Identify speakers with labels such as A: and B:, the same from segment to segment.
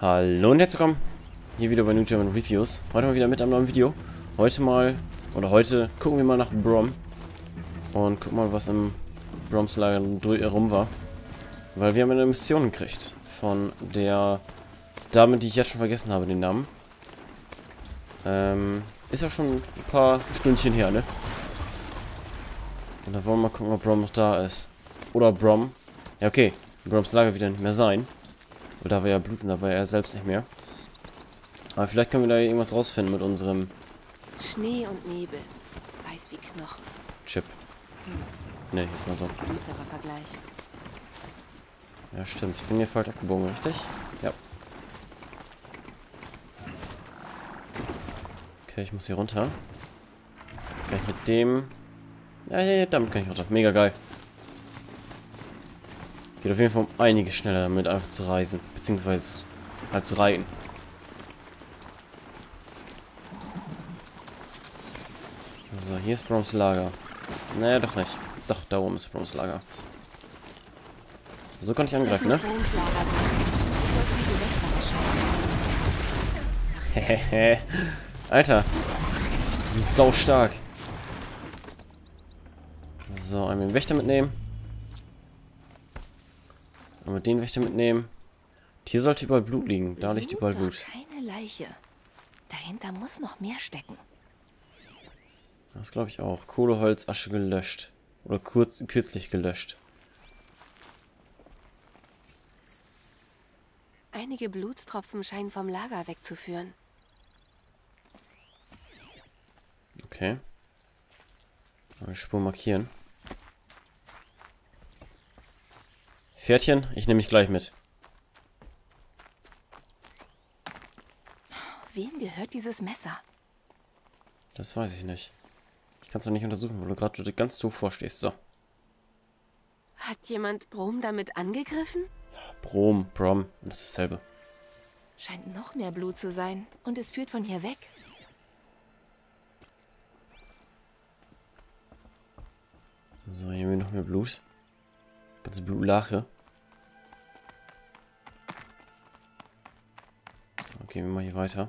A: Hallo und herzlich willkommen hier wieder bei New German Reviews. Heute mal wieder mit einem neuen Video. Heute gucken wir mal nach Brom und gucken mal, was im Broms Lager rum war. Weil wir haben eine Mission gekriegt von der Dame, die ich jetzt schon vergessen habe, den Namen. Ist ja schon ein paar Stündchen her, ne? Und da wollen wir mal gucken, ob Brom noch da ist. Oder Brom. Ja, okay. Broms Lager wieder nicht mehr sein. Weil da war ja Blut und da war er selbst nicht mehr. Aber vielleicht können wir da irgendwas rausfinden mit unserem
B: Schnee und Nebel. Weiß wie Knochen.
A: Chip. Ne, jetzt mal so.
B: Düsterer Vergleich.
A: Ja, stimmt. Ich bin hier falsch abgebogen, richtig? Ja. Okay, ich muss hier runter. Kann ich mit dem... Ja, damit kann ich runter. Mega geil. Geht auf jeden Fall um einiges schneller damit einfach zu reisen. Beziehungsweise halt zu reiten. So, hier ist Broms Lager. Naja, doch nicht. Doch, da oben ist Broms Lager. So kann ich angreifen, ne? Hehehe. Alter. Die sind sau stark. So, einmal den Wächter mitnehmen. Und mit den Wächter mitnehmen. Und hier sollte überall Blut liegen. Da liegt überall Blut.
B: Keine Leiche. Dahinter muss noch mehr stecken.
A: Das glaube ich auch. Kohle, Holz, Asche gelöscht. Oder kürzlich gelöscht.
B: Einige Blutstropfen scheinen vom Lager wegzuführen.
A: Okay. Mal Spur markieren. Pferdchen, ich nehme mich gleich mit.
B: Wem gehört dieses Messer?
A: Das weiß ich nicht. Ich kann es noch nicht untersuchen, weil du gerade ganz doof vorstehst. So.
B: Hat jemand Brom damit angegriffen?
A: Brom, das ist dasselbe.
B: Scheint noch mehr Blut zu sein. Und es führt von hier weg.
A: So, hier haben wir noch mehr Blut. Ganze Blutlache. So, gehen wir mal hier weiter.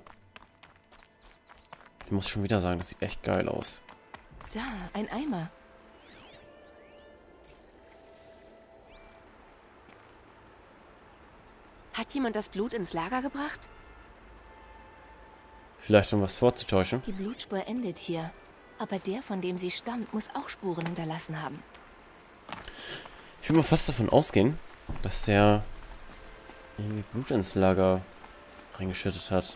A: Ich muss schon wieder sagen, das sieht echt geil aus.
B: Da, ein Eimer. Hat jemand das Blut ins Lager gebracht?
A: Vielleicht um was vorzutäuschen.
B: Die Blutspur endet hier. Aber der, von dem sie stammt, muss auch Spuren hinterlassen haben.
A: Ich will mal fast davon ausgehen, dass der irgendwie Blut ins Lager reingeschüttet hat.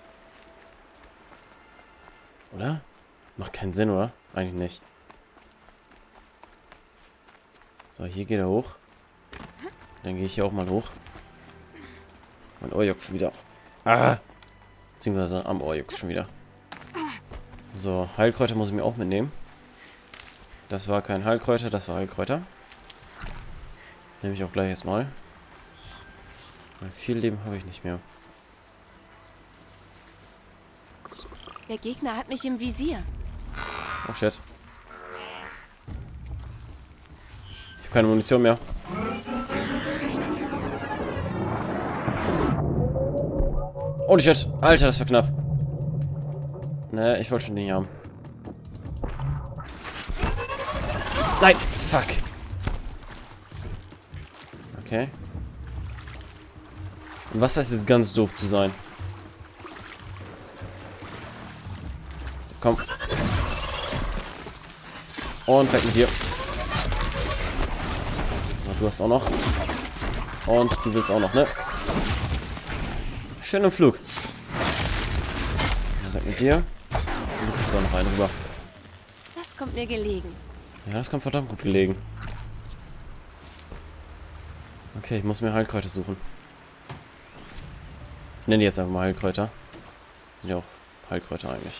A: Oder? Macht keinen Sinn, oder? Eigentlich nicht. So, hier geht er hoch. Dann gehe ich hier auch mal hoch. Mein Ohr juckt schon wieder. Ah! Beziehungsweise am Ohr juckt schon wieder. So, Heilkräuter muss ich mir auch mitnehmen. Das war kein Heilkräuter, das war Heilkräuter. Nehme ich auch gleich erstmal. Weil viel Leben habe ich nicht mehr.
B: Der Gegner hat mich im Visier.
A: Oh shit. Ich habe keine Munition mehr. Holy shit. Alter, das war knapp. Ne, ich wollte schon den hier haben. Nein, fuck. Okay. Und was heißt jetzt ganz doof zu sein? So, komm. Und weg mit dir. So, du hast auch noch. Und du willst auch noch, ne? Schön im Flug. So, weg mit dir. Und du kriegst auch noch einen rüber.
B: Das kommt mir gelegen.
A: Ja, das kommt verdammt gut gelegen. Okay, ich muss mir Heilkräuter suchen. Ich nenne die jetzt einfach mal Heilkräuter. Sind ja auch Heilkräuter eigentlich.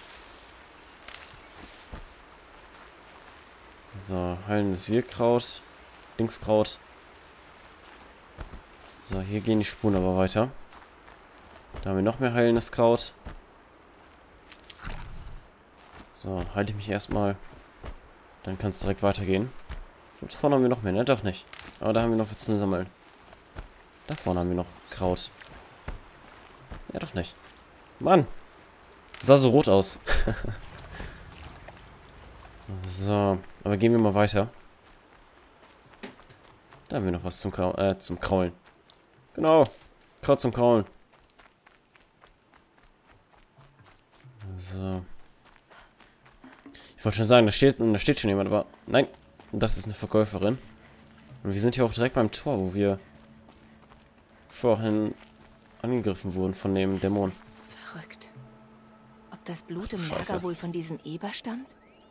A: So, heilendes Wirkraut. Linkskraut. So, hier gehen die Spuren aber weiter. Da haben wir noch mehr heilendes Kraut. So, halte ich mich erstmal. Dann kann es direkt weitergehen. Und vorne haben wir noch mehr, ne? Doch nicht. Aber da haben wir noch was zu sammeln. Da vorne haben wir noch Kraut. Ja, doch nicht. Mann. Das sah so rot aus. So. Aber gehen wir mal weiter. Da haben wir noch was zum Kraulen. Genau. Kraut zum Kraulen. So. Ich wollte schon sagen, da steht schon jemand, aber nein. Das ist eine Verkäuferin. Und wir sind hier auch direkt beim Tor, wo wir vorhin angegriffen wurden von dem Dämon.
B: Verrückt. Ob das Blut im
A: Scheiße.
B: Lager wohl von diesem Eber stammt?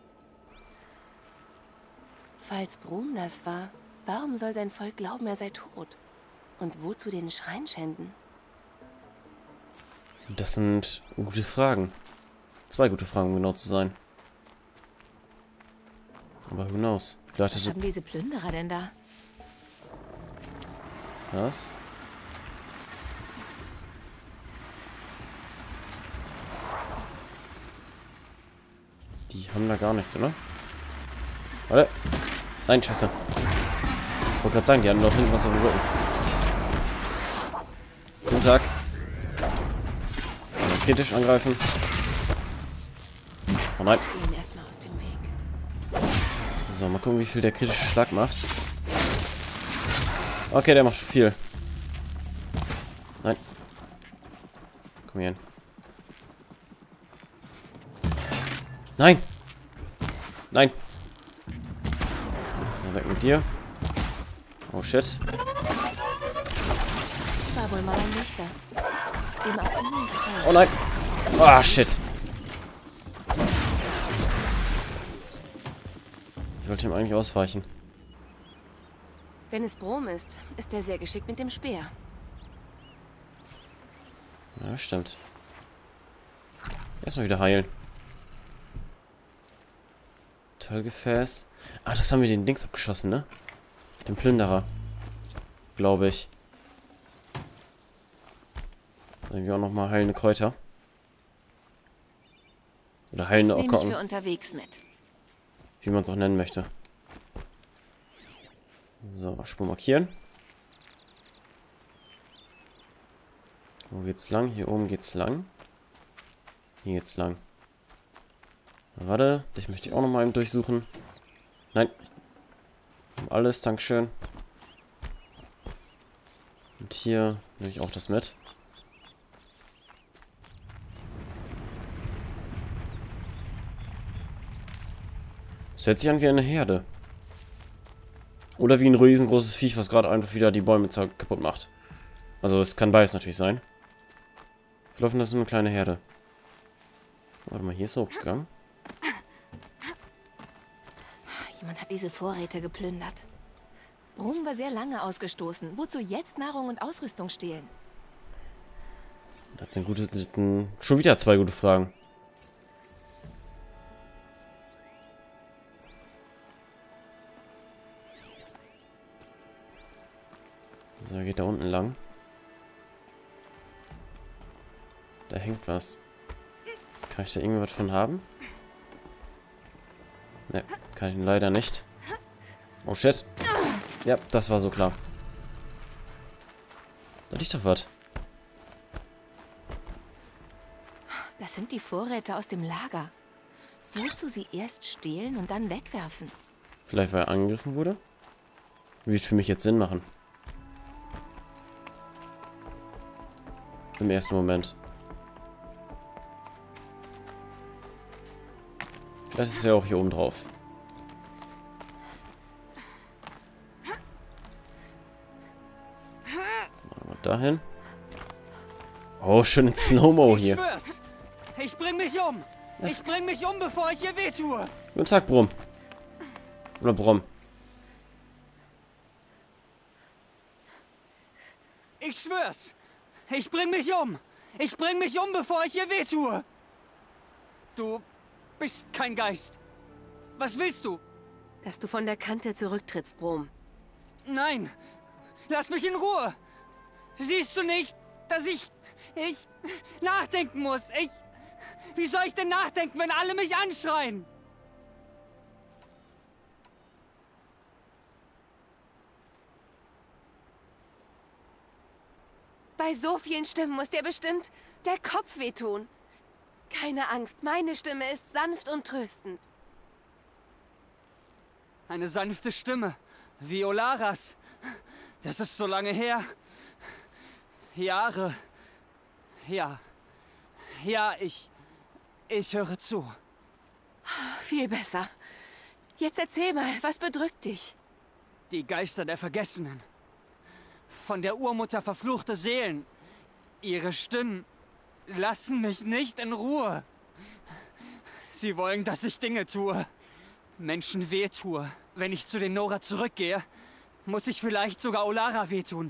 B: Falls Brum das war, warum soll sein Volk glauben, er sei tot? Und wozu den Schrein schänden?
A: Das sind gute Fragen. 2 gute Fragen, um genau zu sein. Aber who knows?
B: Was haben diese Plünderer denn da?
A: Was? Die haben da gar nichts, oder? Warte. Nein, scheiße. Ich wollte gerade sagen, die haben dort hinten was auf dem Rücken. Guten Tag. Kritisch angreifen. Oh nein.
B: Gehen erstmal aus dem Weg.
A: So, mal gucken, wie viel der kritische Schlag macht. Okay, der macht viel. Nein. Komm hier hin. Nein! Nein! So, weg mit dir. Oh shit.
B: War wohl mal ein Lichter. Dem auch immer nicht
A: Oh nein! Ah, shit. Ich wollte ihm eigentlich ausweichen.
B: Wenn es Brom ist, ist er sehr geschickt mit dem Speer.
A: Ja, stimmt. Erstmal wieder heilen. Metallgefäß. Ah, das haben wir den Dings abgeschossen, ne? Den Plünderer. Glaube ich. Dann haben wir auch nochmal heilende Kräuter. Oder heilende
B: Das nehme ich
A: Ocker,
B: für unterwegs mit.
A: wie man es auch nennen möchte. So, Spur markieren. Wo geht's lang? Hier oben geht's lang. Hier geht's lang. Warte, dich möchte ich auch nochmal durchsuchen. Nein. Alles, Dankeschön. Und hier nehme ich auch das mit. Es hört sich an wie eine Herde. Oder wie ein riesengroßes Viech, was gerade einfach wieder die Bäume kaputt macht. Also es kann beides natürlich sein. Wir laufen, das ist eine kleine Herde. Warte mal, hier ist es hochgegangen.
B: Jemand hat diese Vorräte geplündert. Brum war sehr lange ausgestoßen. Wozu jetzt Nahrung und Ausrüstung stehlen?
A: Das sind schon wieder 2 gute Fragen. So, geht da unten lang. Da hängt was. Kann ich da irgendwas von haben? Ne, kann ich leider nicht. Oh shit. Ja, das war so klar. Da liegt doch was.
B: Das sind die Vorräte aus dem Lager. Wozu sie erst stehlen und dann wegwerfen?
A: Vielleicht, weil er angegriffen wurde? Würde für mich jetzt Sinn machen. Im ersten Moment. Vielleicht ist er auch hier oben drauf. So, mal dahin. Oh, schön in Slow-Mo hier.
C: Ich schwör's! Ich bring mich um! Ich bring mich um, bevor ich ihr wehtue!
A: Guten Tag, Brumm. Oder Brom.
C: Ich schwör's! Ich bring mich um! Ich bring mich um, bevor ich ihr wehtue! Du bist kein Geist. Was willst du?
B: Dass du von der Kante zurücktrittst, Brom.
C: Nein! Lass mich in Ruhe! Siehst du nicht, dass ich nachdenken muss? Wie soll ich denn nachdenken, wenn alle mich anschreien?
B: Bei so vielen Stimmen muss dir bestimmt der Kopf wehtun. Keine Angst, meine Stimme ist sanft und tröstend.
C: Eine sanfte Stimme, wie Olaras. Das ist so lange her. Jahre. Ja. Ja, ich höre zu.
B: Viel besser. Jetzt erzähl mal, was bedrückt dich?
C: Die Geister der Vergessenen. Von der Urmutter verfluchte Seelen. Ihre Stimmen lassen mich nicht in Ruhe. Sie wollen, dass ich Dinge tue. Menschen wehtue. Wenn ich zu den Nora zurückgehe, muss ich vielleicht sogar Olara wehtun.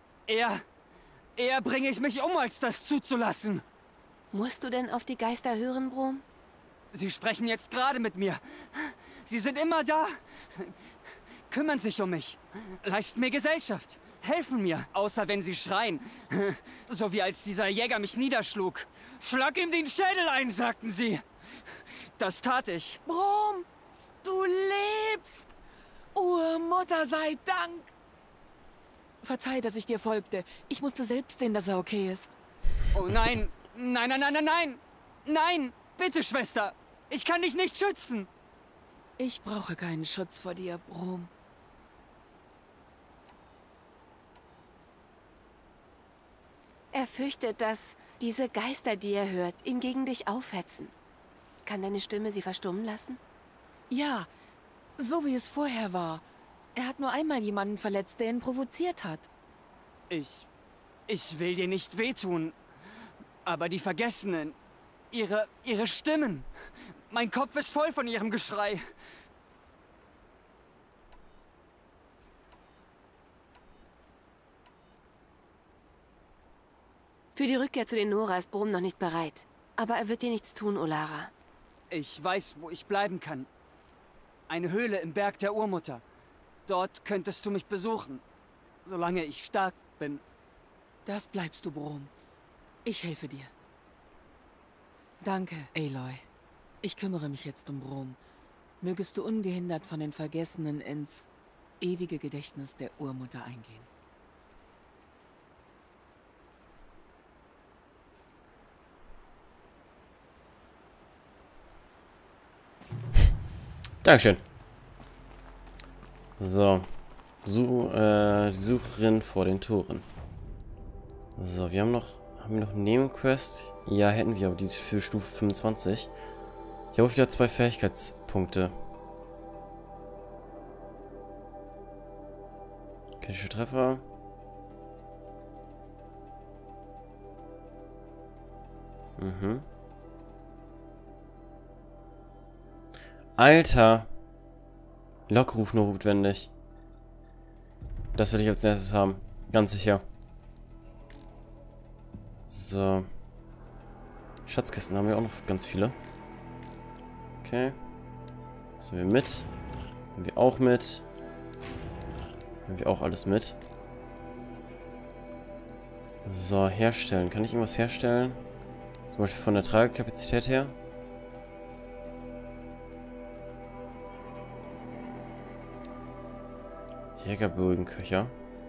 C: Eher bringe ich mich um, als das zuzulassen.
B: Musst du denn auf die Geister hören, Brom?
C: Sie sprechen jetzt gerade mit mir. Sie sind immer da. Kümmern sich um mich. Leisten mir Gesellschaft. Helfen mir, außer wenn sie schreien. So wie als dieser Jäger mich niederschlug. Schlag ihm den Schädel ein, sagten sie. Das tat ich.
D: Brom, du lebst! Urmutter sei Dank! Verzeih, dass ich dir folgte. Ich musste selbst sehen, dass er okay ist.
C: Oh nein. Nein, nein, nein, nein, nein! Nein! Bitte, Schwester! Ich kann dich nicht schützen!
D: Ich brauche keinen Schutz vor dir, Brom.
B: Er fürchtet, dass diese Geister, die er hört, ihn gegen dich aufhetzen. Kann deine Stimme sie verstummen lassen?
D: Ja, so wie es vorher war. Er hat nur einmal jemanden verletzt, der ihn provoziert hat.
C: Ich will dir nicht wehtun. Aber die Vergessenen, ihre Stimmen. Mein Kopf ist voll von ihrem Geschrei.
B: Für die Rückkehr zu den Nora ist Brom noch nicht bereit. Aber er wird dir nichts tun, Olara.
C: Ich weiß, wo ich bleiben kann. Eine Höhle im Berg der Urmutter. Dort könntest du mich besuchen. Solange ich stark bin.
D: Das bleibst du, Brom. Ich helfe dir. Danke, Aloy. Ich kümmere mich jetzt um Brom. Mögest du ungehindert von den Vergessenen ins ewige Gedächtnis der Urmutter eingehen.
A: Dankeschön. So. Die Sucherin vor den Toren. So, haben wir noch eine Nebenquest? Ja, hätten wir, aber die ist für Stufe 25. Ich habe wieder 2 Fähigkeitspunkte. Kritische Treffer. Mhm. Alter! Lockruf nur notwendig. Das will ich als nächstes haben. Ganz sicher. So. Schatzkisten haben wir auch noch ganz viele. Okay. Das nehmen wir mit. Nehmen wir auch mit. Nehmen wir auch alles mit. So, herstellen. Kann ich irgendwas herstellen? Zum Beispiel von der Tragekapazität her? Jägerbögenköcher.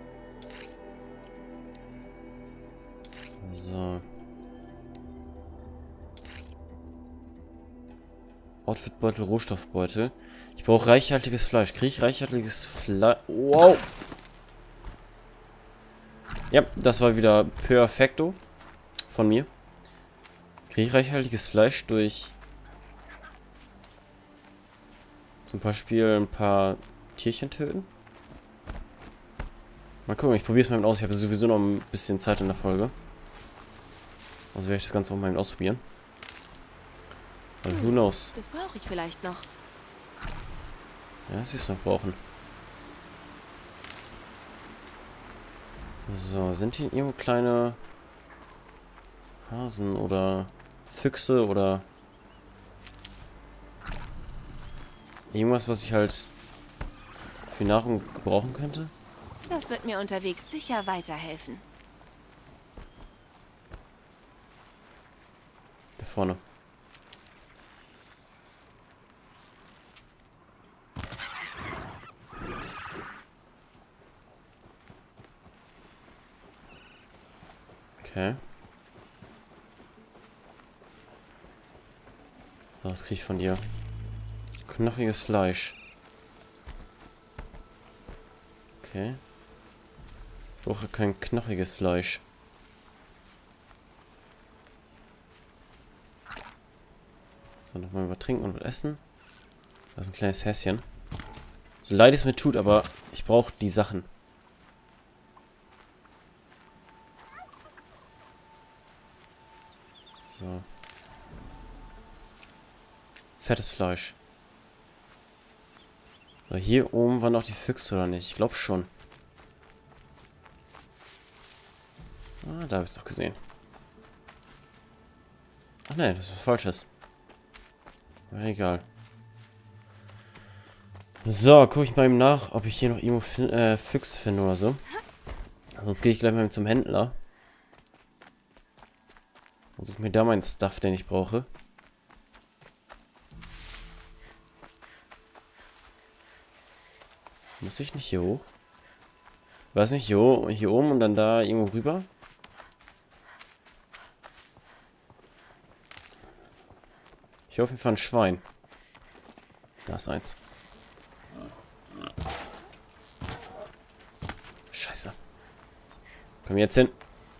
A: So. Outfitbeutel, Rohstoffbeutel. Ich brauche reichhaltiges Fleisch. Kriege ich reichhaltiges Fleisch? Wow! Ja, das war wieder perfekto von mir. Kriege ich reichhaltiges Fleisch durch zum Beispiel ein paar Tierchen töten? Mal gucken, ich probiere es mal mit aus. Ich habe sowieso noch ein bisschen Zeit in der Folge. Also werde ich das Ganze auch mal ausprobieren. Und who knows?
B: Das brauche ich vielleicht noch.
A: Ja, das wirst du noch brauchen. So, sind hier irgendwo kleine Hasen oder Füchse oder irgendwas, was ich halt für Nahrung gebrauchen könnte?
B: Das wird mir unterwegs sicher weiterhelfen.
A: Da vorne. So, was kriege ich von ihr? Knochiges Fleisch. Okay. Ich brauche kein knochiges Fleisch. So, nochmal was trinken und was essen. Das ist ein kleines Häschen. So leid es mir tut, aber ich brauche die Sachen. So. Fettes Fleisch. So, hier oben waren noch die Füchse, oder nicht? Ich glaube schon. Ah, da habe ich es doch gesehen. Ach nein, das ist was Falsches. Aber egal. So, gucke ich mal eben nach, ob ich hier noch irgendwo Füchse finde oder so. Sonst gehe ich gleich mal zum Händler. Und suche mir da meinen Stuff, den ich brauche. Muss ich nicht hier hoch? Weiß nicht, hier oben und dann da irgendwo rüber? Ich hoffe, wir fahren ein Schwein. Da ist eins. Scheiße. Komm jetzt hin.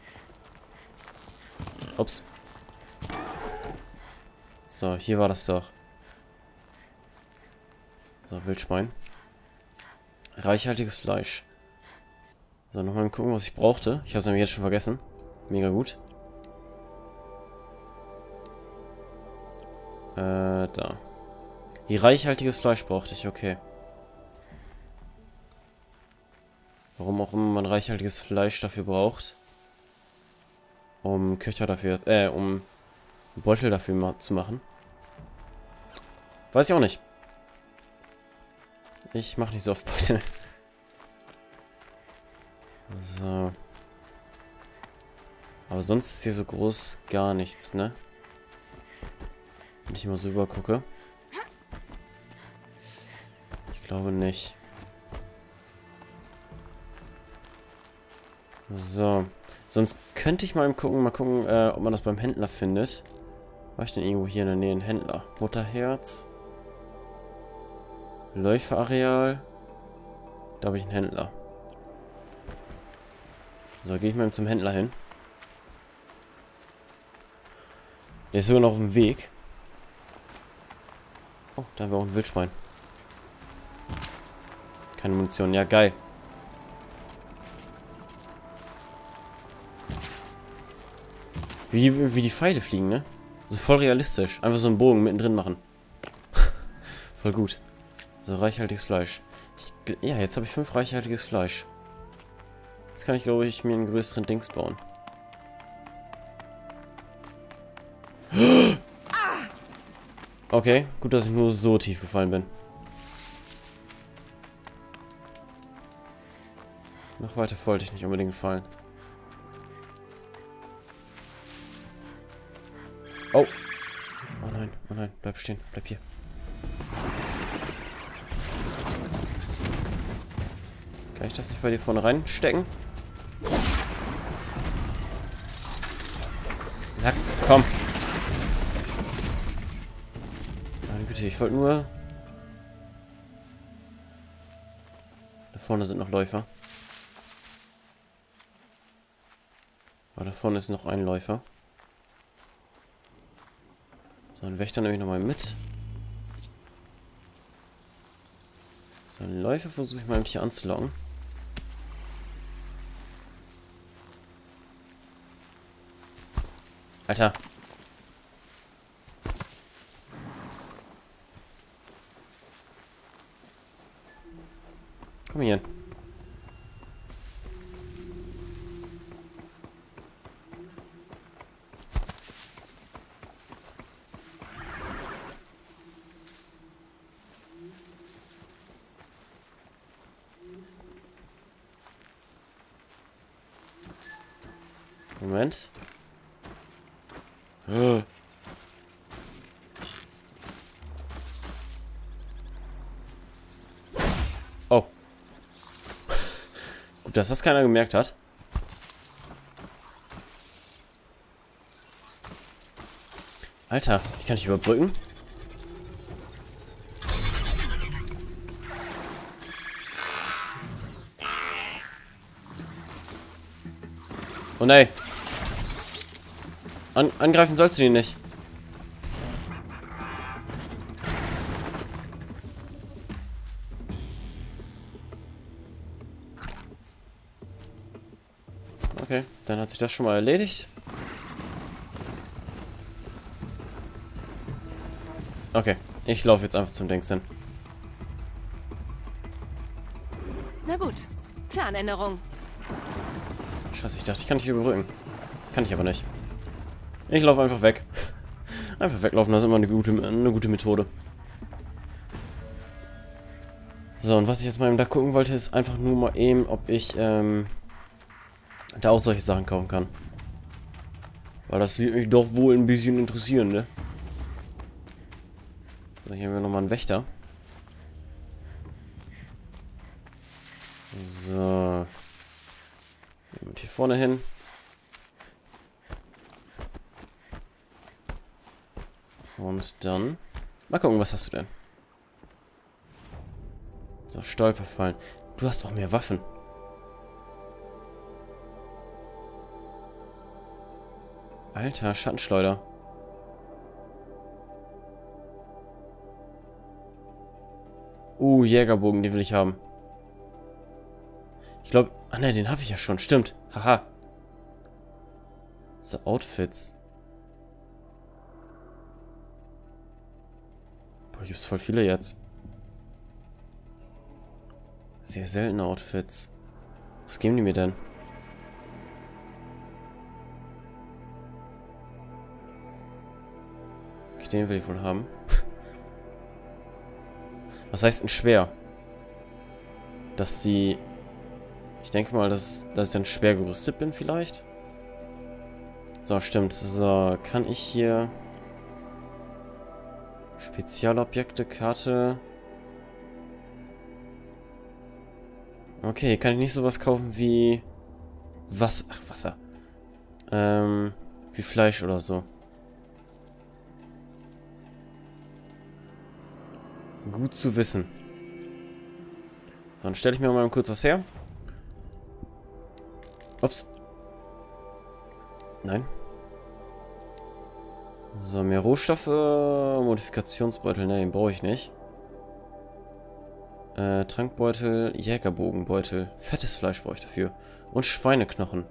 A: Ups. So, hier war das doch. So, Wildschwein. Reichhaltiges Fleisch. So, nochmal gucken, was ich brauchte. Ich habe es nämlich jetzt schon vergessen. Mega gut. Da. Hier reichhaltiges Fleisch brauchte ich, okay. Warum auch immer man reichhaltiges Fleisch dafür braucht. Um Köcher dafür, um Beutel dafür zu machen. Weiß ich auch nicht. Ich mache nicht so oft Beutel. So. Aber sonst ist hier so groß gar nichts, ne? Wenn ich immer so rüber gucke. Ich glaube nicht. So. Sonst könnte ich mal gucken, ob man das beim Händler findet. War ich denn irgendwo hier in der Nähe ein Händler? Mutterherz. Läuferareal. Da habe ich einen Händler. So, gehe ich mal zum Händler hin. Der ist sogar noch auf dem Weg. Oh, da haben wir auch ein Wildschwein. Keine Munition. Ja, geil. Wie die Pfeile fliegen, ne? So voll realistisch. Einfach so einen Bogen mittendrin machen. Voll gut. So, reichhaltiges Fleisch. Ja, jetzt habe ich 5 reichhaltiges Fleisch. Jetzt kann ich, glaube ich, mir einen größeren Dings bauen. Okay, gut, dass ich nur so tief gefallen bin. Noch weiter wollte ich nicht unbedingt fallen. Oh. Oh nein, bleib stehen, bleib hier. Kann ich das nicht bei dir vorne reinstecken? Na, komm. Meine Güte, ich wollte nur... Da vorne sind noch Läufer. Aber da vorne ist noch ein Läufer. So, einen Wächter nehme ich nochmal mit. So, einen Läufer versuche ich mal hier anzulocken. Alter. Komm hier hin. Moment. Oh. Gut, dass das keiner gemerkt hat. Alter, ich kann nicht überbrücken. Oh nein. Angreifen sollst du ihn nicht. Okay, dann hat sich das schon mal erledigt. Okay, ich laufe jetzt einfach zum Dings hin.
B: Na gut, Planänderung.
A: Scheiße, ich dachte, ich kann dich überbrücken. Kann ich aber nicht. Ich laufe einfach weg. Einfach weglaufen, das ist immer eine gute Methode. So, und was ich jetzt mal eben da gucken wollte, ist einfach nur mal eben, ob ich da auch solche Sachen kaufen kann. Weil das wird mich doch wohl ein bisschen interessieren, ne? So, hier haben wir nochmal einen Wächter. So. Und hier vorne hin. Und dann... Mal gucken, was hast du denn? So, Stolperfallen. Du hast doch mehr Waffen. Alter, Schattenschleuder. Jägerbogen, den will ich haben. Ich glaube... Ah ne, den habe ich ja schon. Stimmt. Haha. So, Outfits. Boah, hier gibt's voll viele jetzt. Sehr seltene Outfits. Was geben die mir denn? Okay, den will ich wohl haben. Was heißt denn schwer? Dass sie... Ich denke mal, dass ich dann schwer gerüstet bin vielleicht. So, stimmt. So, kann ich hier... Spezialobjekte, Karte... Okay, kann ich nicht sowas kaufen wie... Wasser. Wie Fleisch oder so. Gut zu wissen. So, dann stelle ich mir mal kurz was her. Ups. Nein. So, mehr Rohstoffe. Modifikationsbeutel. Ne, den brauche ich nicht. Trankbeutel, Jägerbogenbeutel. Fettes Fleisch brauche ich dafür. Und Schweineknochen.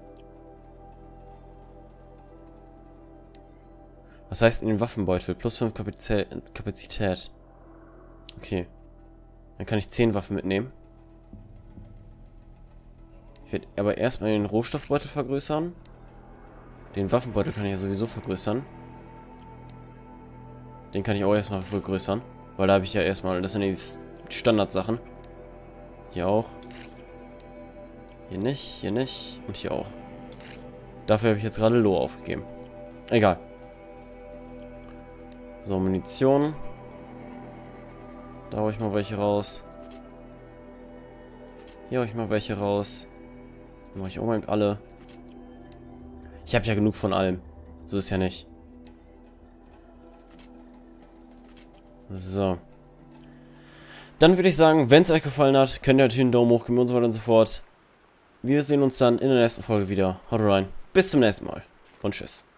A: Was heißt in den Waffenbeutel? Plus 5 Kapazität. Okay. Dann kann ich 10 Waffen mitnehmen. Ich werde aber erstmal den Rohstoffbeutel vergrößern. Den Waffenbeutel kann ich ja sowieso vergrößern. Den kann ich auch erstmal vergrößern. Weil da habe ich ja erstmal... Das sind die Standardsachen. Hier auch. Hier nicht und hier auch. Dafür habe ich jetzt gerade Loh aufgegeben. Egal. So, Munition. Da hau ich mal welche raus. Hier hau ich mal welche raus. Dann mache ich unbedingt alle. Ich habe ja genug von allem. So ist ja nicht. So. Dann würde ich sagen, wenn es euch gefallen hat, könnt ihr natürlich einen Daumen hoch geben und so weiter und so fort. Wir sehen uns dann in der nächsten Folge wieder. Haut rein. Bis zum nächsten Mal. Und tschüss.